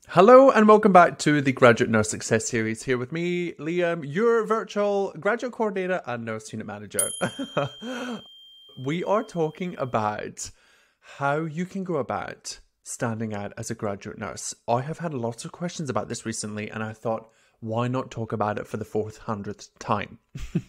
Hello and welcome back to the Grad Success Series. Here with me, Liam, your virtual graduate coordinator and nurse unit manager. We are talking about how you can go about standing out as a graduate nurse. I have had lots of questions about this recently, and I thought, why not talk about it for the 400th time?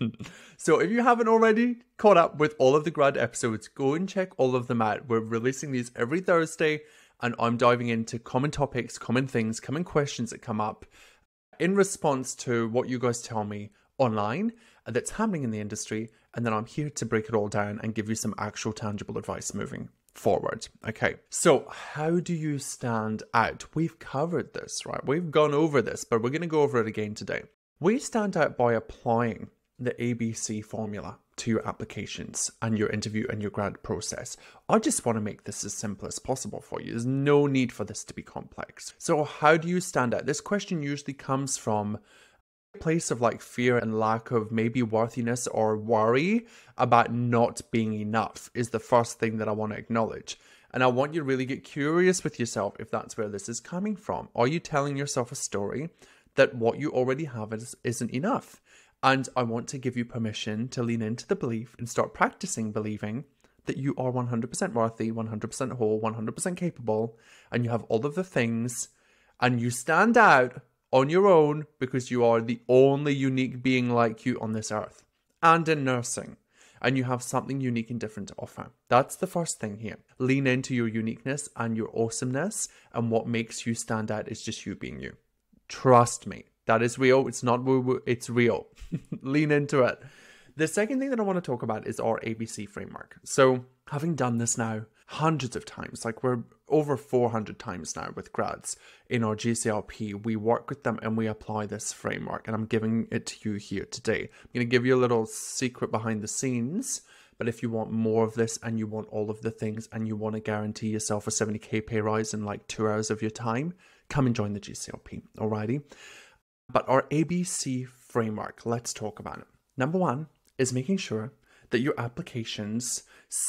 So if you haven't already caught up with all of the grad episodes, go and check all of them out. We're releasing these every Thursday, and I'm diving into common topics, common things, common questions that come up in response to what you guys tell me online that's happening in the industry. And then I'm here to break it all down and give you some actual tangible advice moving forward. Okay, so how do you stand out? We've covered this, right? We've gone over this, but we're going to go over it again today. We stand out by applying the ABC formula to your applications and your interview and your grad process. I just want to make this as simple as possible for you. There's no need for this to be complex. So how do you stand out? This question usually comes from a place of like fear and lack of maybe worthiness or worry about not being enough is the first thing that I want to acknowledge. And I want you to really get curious with yourself if that's where this is coming from. Are you telling yourself a story that what you already have isn't enough? And I want to give you permission to lean into the belief and start practicing believing that you are 100% worthy, 100% whole, 100% capable, and you have all of the things, and you stand out on your own because you are the only unique being like you on this earth and in nursing, and you have something unique and different to offer. That's the first thing here. Lean into your uniqueness and your awesomeness, and what makes you stand out is just you being you. Trust me. That is real. It's not woo-woo. It's real. Lean into it. The second thing that I want to talk about is our ABC framework. So having done this now hundreds of times, like we're over 400 times now with grads in our GCLP, we work with them and we apply this framework. And I'm giving it to you here today. I'm going to give you a little secret behind the scenes. But if you want more of this and you want all of the things and you want to guarantee yourself a 70k pay rise in like 2 hours of your time, come and join the GCLP. Alrighty. But our ABC framework, let's talk about it. Number one is making sure that your applications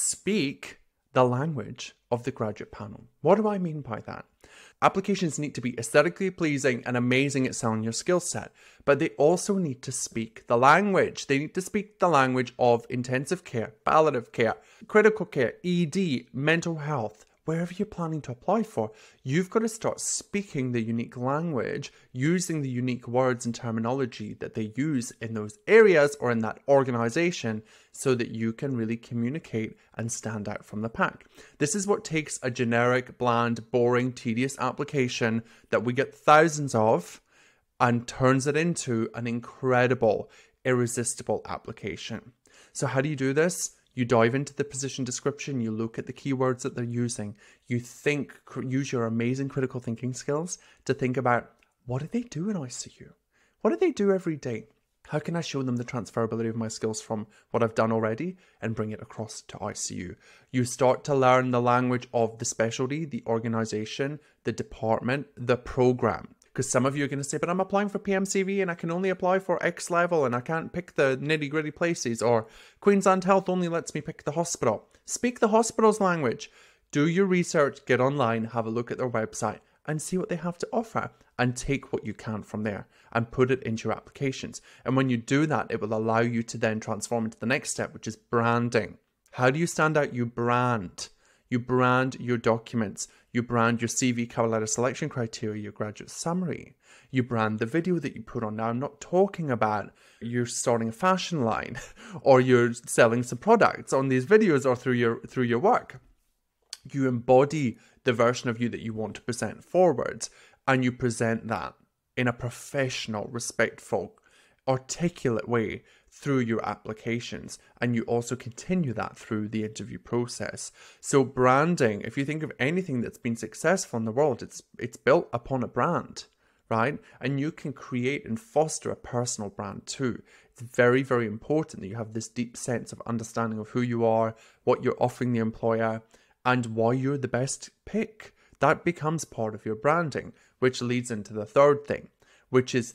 speak the language of the graduate panel. What do I mean by that? Applications need to be aesthetically pleasing and amazing at selling your skill set, but they also need to speak the language. They need to speak the language of intensive care, palliative care, critical care, ED, mental health. Wherever you're planning to apply for, you've got to start speaking the unique language, using the unique words and terminology that they use in those areas or in that organization so that you can really communicate and stand out from the pack. This is what takes a generic, bland, boring, tedious application that we get thousands of and turns it into an incredible, irresistible application. So how do you do this? You dive into the position description, you look at the keywords that they're using, you think, use your amazing critical thinking skills to think about, what do they do in ICU? What do they do every day? How can I show them the transferability of my skills from what I've done already and bring it across to ICU? You start to learn the language of the specialty, the organization, the department, the program. Because some of you are going to say, but I'm applying for PMCV and I can only apply for X level and I can't pick the nitty gritty places, or Queensland Health only lets me pick the hospital. Speak the hospital's language. Do your research, get online, have a look at their website and see what they have to offer and take what you can from there and put it into your applications. And when you do that, it will allow you to then transform into the next step, which is branding. How do you stand out? You brand. You brand your documents. You brand your CV, cover letter selection criteria, your graduate summary. You brand the video that you put on. Now, I'm not talking about you're starting a fashion line or you're selling some products on these videos or through your work. You embody the version of you that you want to present forward, and you present that in a professional, respectful, articulate way through your applications, and you also continue that through the interview process. So branding, if you think of anything that's been successful in the world, it's built upon a brand, right? And you can create and foster a personal brand too. It's very, very important that you have this deep sense of understanding of who you are, what you're offering the employer, and why you're the best pick. That becomes part of your branding, which leads into the third thing, which is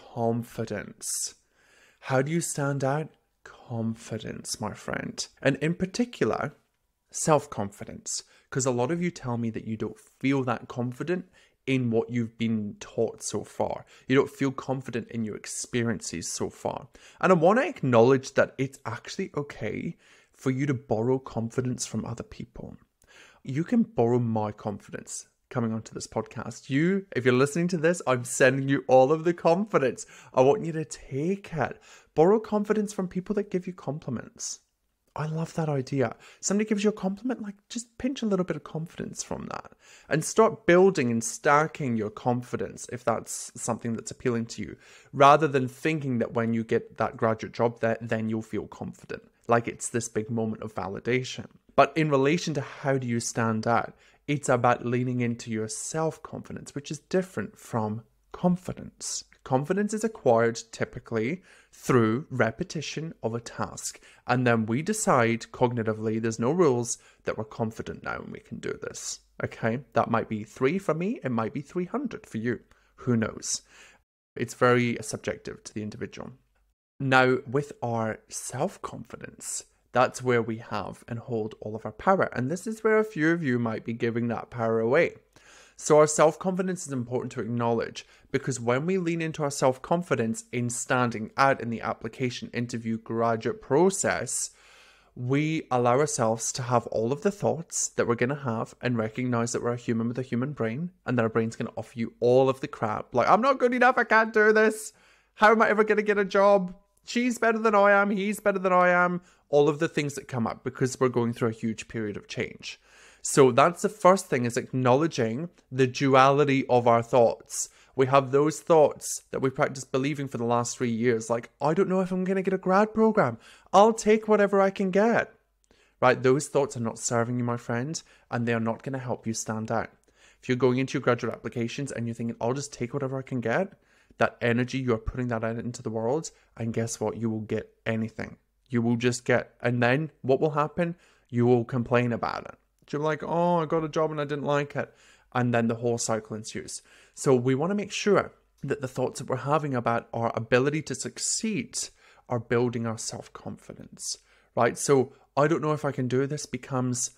confidence. How do you stand out? Confidence, my friend. And in particular, self-confidence. Because a lot of you tell me that you don't feel that confident in what you've been taught so far. You don't feel confident in your experiences so far. And I want to acknowledge that it's actually okay for you to borrow confidence from other people. You can borrow my confidence coming onto this podcast. If you're listening to this, I'm sending you all of the confidence. I want you to take it. Borrow confidence from people that give you compliments. I love that idea. Somebody gives you a compliment, like just pinch a little bit of confidence from that and start building and stacking your confidence if that's something that's appealing to you, rather than thinking that when you get that graduate job, then you'll feel confident, like it's this big moment of validation. But in relation to how do you stand out, it's about leaning into your self-confidence, which is different from confidence. Confidence is acquired typically through repetition of a task. And then we decide cognitively, there's no rules, that we're confident now and we can do this. Okay, that might be 3 for me, it might be 300 for you. Who knows? It's very subjective to the individual. Now, with our self-confidence, that's where we have and hold all of our power. And this is where a few of you might be giving that power away. So our self-confidence is important to acknowledge, because when we lean into our self-confidence in standing out in the application, interview, graduate process, we allow ourselves to have all of the thoughts that we're going to have and recognize that we're a human with a human brain, and that our brain's going to offer you all of the crap. Like, I'm not good enough, I can't do this. How am I ever going to get a job? She's better than I am, he's better than I am. All of the things that come up because we're going through a huge period of change. So that's the first thing, is acknowledging the duality of our thoughts. We have those thoughts that we practiced believing for the last 3 years, like, I don't know if I'm going to get a grad program. I'll take whatever I can get. Right? Those thoughts are not serving you, my friend, and they are not going to help you stand out. If you're going into your graduate applications and you're thinking, I'll just take whatever I can get, that energy, you're putting that out into the world, and guess what? You will get anything. You will just get, and then what will happen? You will complain about it. You're like, oh, I got a job and I didn't like it. And then the whole cycle ensues. So we want to make sure that the thoughts that we're having about our ability to succeed are building our self-confidence, right? So I don't know if I can do this becomes,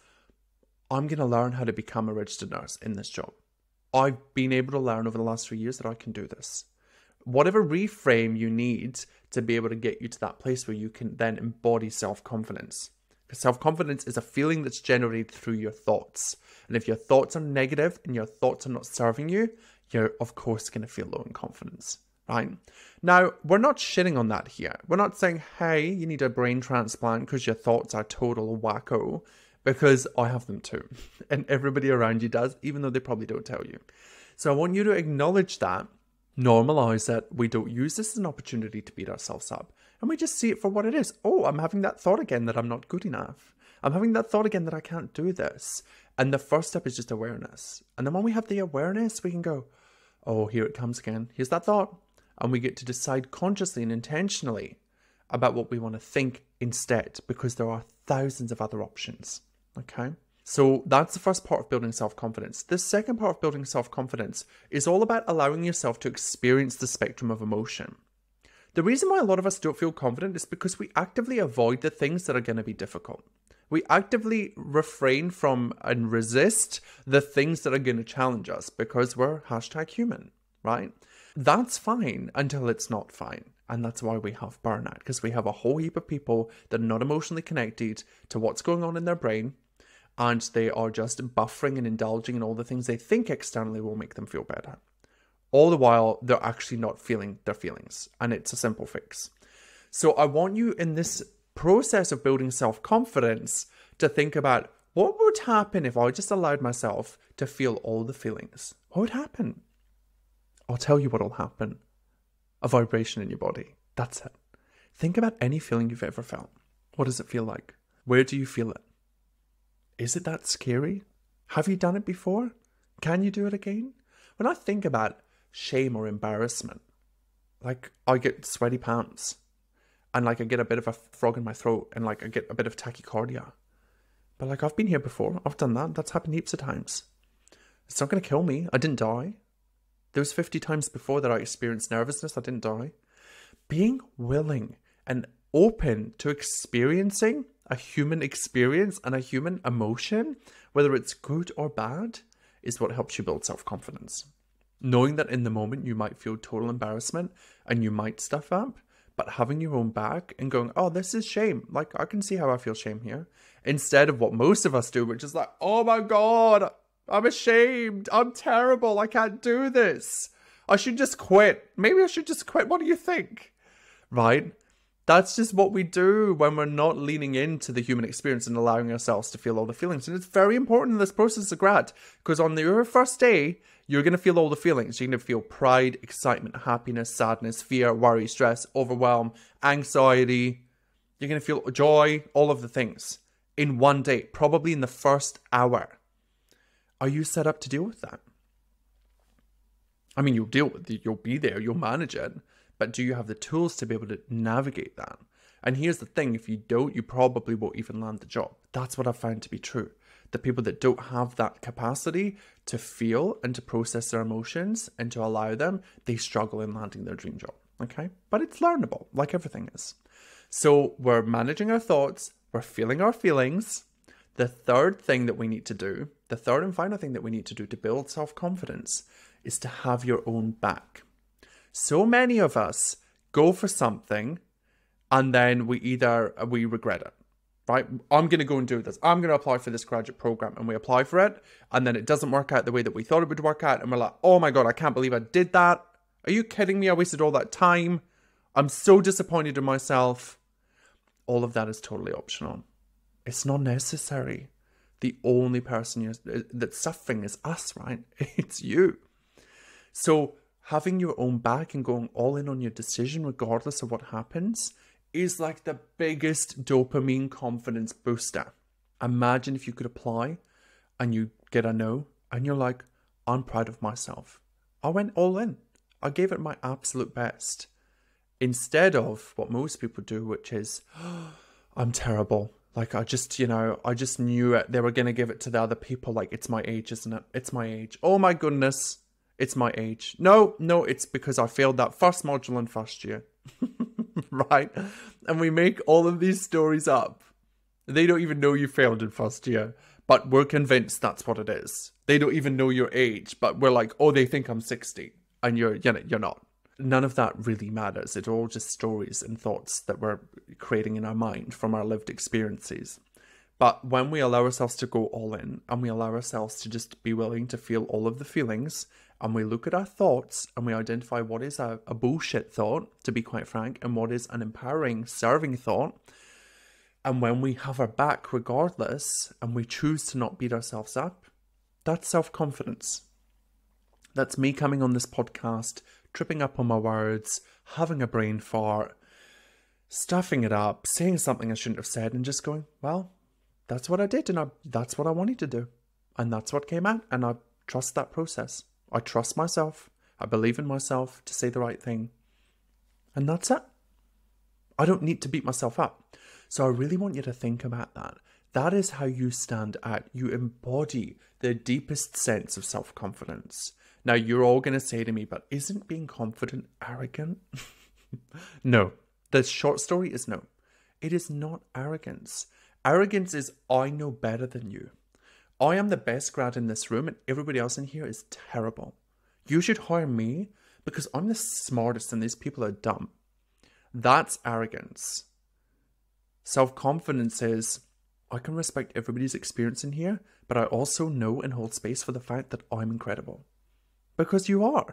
I'm going to learn how to become a registered nurse in this job. I've been able to learn over the last 3 years that I can do this. Whatever reframe you need to be able to get you to that place where you can then embody self-confidence. Self-confidence is a feeling that's generated through your thoughts. And if your thoughts are negative and your thoughts are not serving you, you're of course going to feel low in confidence, right? Now, we're not shitting on that here. We're not saying, hey, you need a brain transplant because your thoughts are total wacko, because I have them too. And everybody around you does, even though they probably don't tell you. So I want you to acknowledge that, normalize that. We don't use this as an opportunity to beat ourselves up. And we just see it for what it is. Oh, I'm having that thought again that I'm not good enough. I'm having that thought again that I can't do this. And the first step is just awareness. And then when we have the awareness, we can go, oh, here it comes again. Here's that thought. And we get to decide consciously and intentionally about what we want to think instead, because there are thousands of other options. Okay? So that's the first part of building self-confidence. The second part of building self-confidence is all about allowing yourself to experience the spectrum of emotion. The reason why a lot of us don't feel confident is because we actively avoid the things that are going to be difficult. We actively refrain from and resist the things that are going to challenge us because we're #human, right? That's fine until it's not fine. And that's why we have burnout, because we have a whole heap of people that are not emotionally connected to what's going on in their brain, and they are just buffering and indulging in all the things they think externally will make them feel better. All the while, they're actually not feeling their feelings. And it's a simple fix. So I want you in this process of building self-confidence to think about, what would happen if I just allowed myself to feel all the feelings? What would happen? I'll tell you what will happen. A vibration in your body. That's it. Think about any feeling you've ever felt. What does it feel like? Where do you feel it? Is it that scary? Have you done it before? Can you do it again? When I think about shame or embarrassment, like, I get sweaty pants, and like I get a bit of a frog in my throat, and like I get a bit of tachycardia. But like, I've been here before. I've done that. That's happened heaps of times. It's not going to kill me. I didn't die. There was 50 times before that I experienced nervousness. I didn't die. Being willing and open to experiencing a human experience and a human emotion, whether it's good or bad, is what helps you build self-confidence. Knowing that in the moment you might feel total embarrassment and you might stuff up, but having your own back and going, oh, this is shame. Like, I can see how I feel shame here. Instead of what most of us do, which is like, oh my God, I'm ashamed. I'm terrible. I can't do this. I should just quit. Maybe I should just quit. What do you think? Right? That's just what we do when we're not leaning into the human experience and allowing ourselves to feel all the feelings. And it's very important in this process of grad, because on your first day, you're going to feel all the feelings. You're going to feel pride, excitement, happiness, sadness, fear, worry, stress, overwhelm, anxiety. You're going to feel joy, all of the things in one day, probably in the first hour. Are you set up to deal with that? I mean, you'll deal with it, you'll be there, you'll manage it. But do you have the tools to be able to navigate that? And here's the thing, if you don't, you probably won't even land the job. That's what I've found to be true. The people that don't have that capacity to feel and to process their emotions and to allow them, they struggle in landing their dream job, okay? But it's learnable, like everything is. So we're managing our thoughts, we're feeling our feelings. The third thing that we need to do, the third and final thing that we need to do to build self-confidence is to have your own back. So many of us go for something and then we regret it, right? I'm going to go and do this. I'm going to apply for this graduate program, and we apply for it and then it doesn't work out the way that we thought it would work out. And we're like, oh my God, I can't believe I did that. Are you kidding me? I wasted all that time. I'm so disappointed in myself. All of that is totally optional. It's not necessary. The only person that's suffering is us, right? It's you. So having your own back and going all in on your decision, regardless of what happens, is like the biggest dopamine confidence booster. Imagine if you could apply and you get a no and you're like, I'm proud of myself. I went all in. I gave it my absolute best. Instead of what most people do, which is, oh, I'm terrible. Like, I just knew it. They were going to give it to the other people. Like, it's my age, isn't it? It's my age. Oh my goodness. It's my age. No, it's because I failed that first module in first year. Right? And we make all of these stories up. They don't even know you failed in first year, but we're convinced that's what it is. They don't even know your age, but we're like, oh, they think I'm 60. And you're not. None of that really matters. It's all just stories and thoughts that we're creating in our mind from our lived experiences. But when we allow ourselves to go all in and we allow ourselves to just be willing to feel all of the feelings, and we look at our thoughts and we identify what is a bullshit thought, to be quite frank, and what is an empowering, serving thought, and when we have our back regardless and we choose to not beat ourselves up, that's self-confidence. That's me coming on this podcast, tripping up on my words, having a brain fart, stuffing it up, saying something I shouldn't have said, and just going, well, that's what I did, and that's what I wanted to do. And that's what came out, and I trust that process. I trust myself. I believe in myself to say the right thing. And that's it. I don't need to beat myself up. So I really want you to think about that. That is how you stand out. You embody the deepest sense of self-confidence. Now, you're all going to say to me, but isn't being confident arrogant? No. The short story is no. It is not arrogance. Arrogance is, I know better than you. I am the best grad in this room and everybody else in here is terrible. You should hire me because I'm the smartest and these people are dumb. That's arrogance. Self-confidence is, I can respect everybody's experience in here, but I also know and hold space for the fact that I'm incredible. Because you are.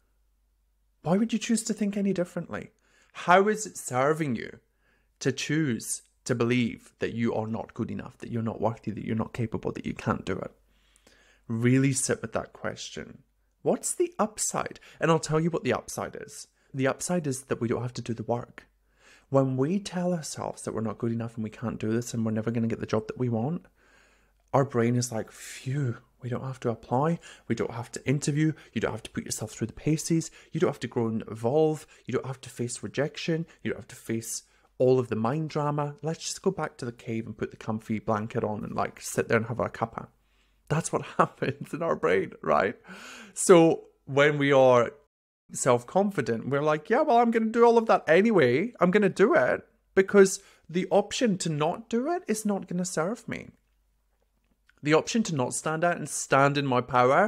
Why would you choose to think any differently? How is it serving you to choose to believe that you are not good enough, that you're not worthy, that you're not capable, that you can't do it? Really sit with that question. What's the upside? And I'll tell you what the upside is. The upside is that we don't have to do the work. When we tell ourselves that we're not good enough and we can't do this and we're never going to get the job that we want, our brain is like, phew, we don't have to apply, we don't have to interview, you don't have to put yourself through the paces, you don't have to grow and evolve, you don't have to face rejection, you don't have to face all of the mind drama. Let's just go back to the cave and put the comfy blanket on and like sit there and have a cuppa. That's what happens in our brain, right? So when we are self-confident, we're like, yeah, well, I'm going to do all of that anyway. I'm going to do it because the option to not do it is not going to serve me. The option to not stand out and stand in my power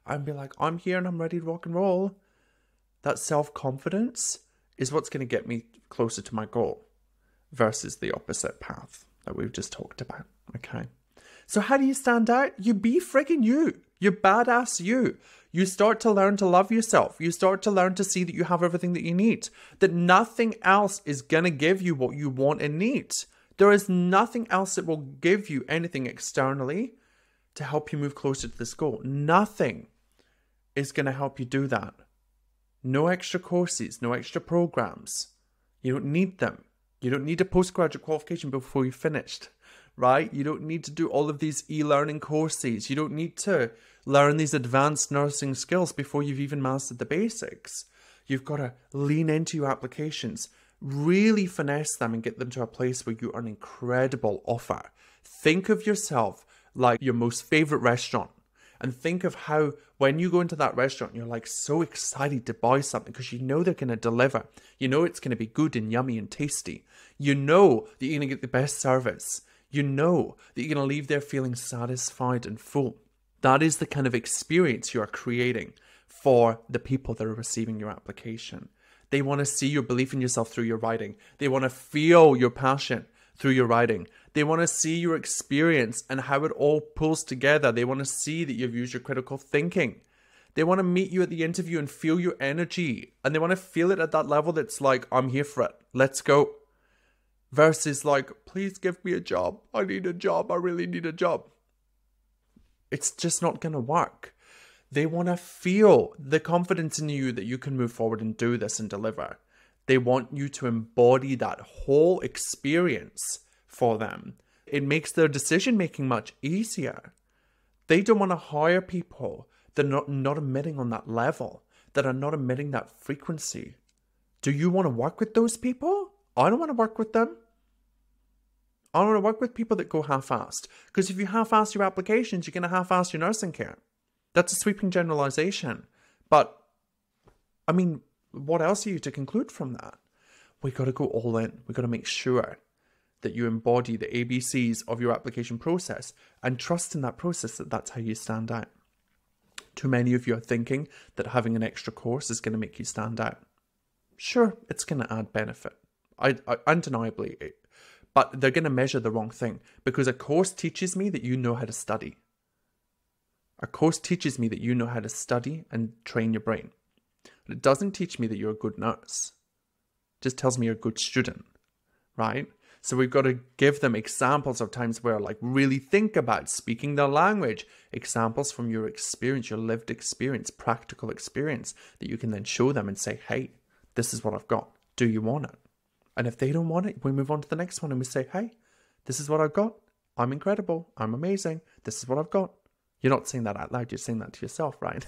and be like, I'm here and I'm ready to rock and roll. That self-confidence is what's going to get me closer to my goal versus the opposite path that we've just talked about. Okay. So how do you stand out? You be friggin' you. You badass you. You start to learn to love yourself. You start to learn to see that you have everything that you need. That nothing else is going to give you what you want and need. There is nothing else that will give you anything externally to help you move closer to this goal. Nothing is going to help you do that. No extra courses, no extra programs. You don't need them. You don't need a postgraduate qualification before you've finished, right? You don't need to do all of these e-learning courses. You don't need to learn these advanced nursing skills before you've even mastered the basics. You've got to lean into your applications, really finesse them and get them to a place where you are an incredible offer. Think of yourself like your most favorite restaurant. And think of how when you go into that restaurant, you're like so excited to buy something because you know they're going to deliver. You know it's going to be good and yummy and tasty. You know that you're going to get the best service. You know that you're going to leave there feeling satisfied and full. That is the kind of experience you are creating for the people that are receiving your application. They want to see your belief in yourself through your writing. They want to feel your passion through your writing. They want to see your experience and how it all pulls together. They want to see that you've used your critical thinking. They want to meet you at the interview and feel your energy. And they want to feel it at that level that's like, I'm here for it. Let's go. Versus like, please give me a job. I need a job. I really need a job. It's just not going to work. They want to feel the confidence in you that you can move forward and do this and deliver. They want you to embody that whole experience for them. It makes their decision making much easier. They don't want to hire people that are not emitting on that level, that are not emitting that frequency. Do you want to work with those people? I don't want to work with them. I don't want to work with people that go half-assed. Because if you half-ass your applications, you're going to half-ass your nursing care. That's a sweeping generalization. But, I mean, what else are you to conclude from that? We got to go all in. We got to make sure that you embody the ABCs of your application process and trust in that process that that's how you stand out. Too many of you are thinking that having an extra course is going to make you stand out. Sure, it's going to add benefit. Undeniably. But they're going to measure the wrong thing, because a course teaches me that you know how to study. A course teaches me that you know how to study and train your brain. But it doesn't teach me that you're a good nurse. It just tells me you're a good student, right? So we've got to give them examples of times where, like, really think about speaking their language. Examples from your experience, your lived experience, practical experience that you can then show them and say, hey, this is what I've got. Do you want it? And if they don't want it, we move on to the next one and we say, hey, this is what I've got. I'm incredible. I'm amazing. This is what I've got. You're not saying that out loud. You're saying that to yourself, right?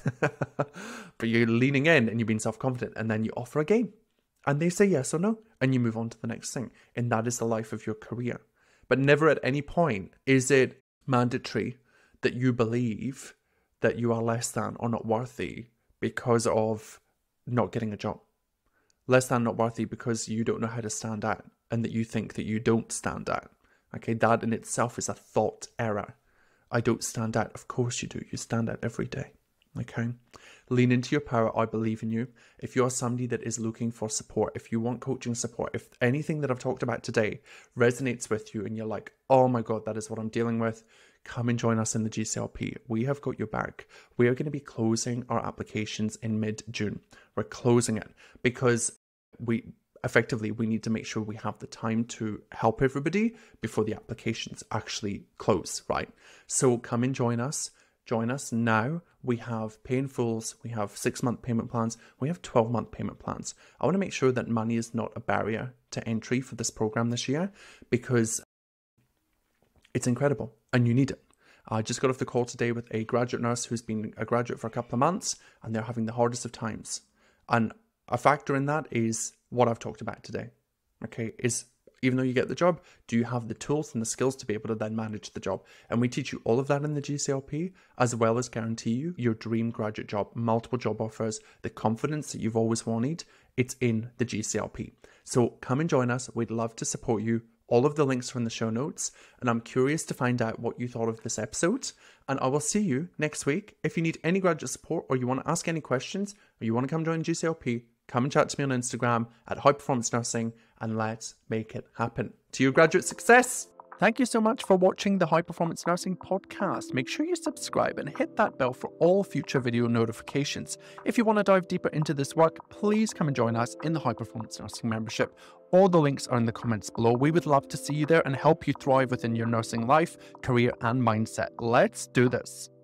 But you're leaning in and you're being self-confident, and then you offer a game and they say yes or no, and you move on to the next thing. And that is the life of your career. But never at any point is it mandatory that you believe that you are less than or not worthy because of not getting a job. Less than, not worthy because you don't know how to stand out and that you think that you don't stand out. Okay, that in itself is a thought error. I don't stand out. Of course you do. You stand out every day. Okay? Lean into your power. I believe in you. If you're somebody that is looking for support, if you want coaching support, if anything that I've talked about today resonates with you and you're like, oh my God, that is what I'm dealing with, come and join us in the GCLP. We have got your back. We are going to be closing our applications in mid-June. We're closing it because we need to make sure we have the time to help everybody before the applications actually close, right? So come and join us. Join us now. We have pay in fulls, we have 6-month payment plans, we have 12-month payment plans. I want to make sure that money is not a barrier to entry for this program this year, because it's incredible and you need it. I just got off the call today with a graduate nurse who's been a graduate for a couple of months, and they're having the hardest of times. And a factor in that is what I've talked about today. Okay, is even though you get the job, do you have the tools and the skills to be able to then manage the job? And we teach you all of that in the GCLP, as well as guarantee you your dream graduate job, multiple job offers, the confidence that you've always wanted. It's in the GCLP. So come and join us. We'd love to support you. All of the links are in the show notes, and I'm curious to find out what you thought of this episode. And I will see you next week. If you need any graduate support, or you want to ask any questions, or you want to come join GCLP, come and chat to me on Instagram at High Performance Nursing, and let's make it happen. To your graduate success! Thank you so much for watching the High Performance Nursing podcast. Make sure you subscribe and hit that bell for all future video notifications. If you want to dive deeper into this work, please come and join us in the High Performance Nursing membership. All the links are in the comments below. We would love to see you there and help you thrive within your nursing life, career, and mindset. Let's do this.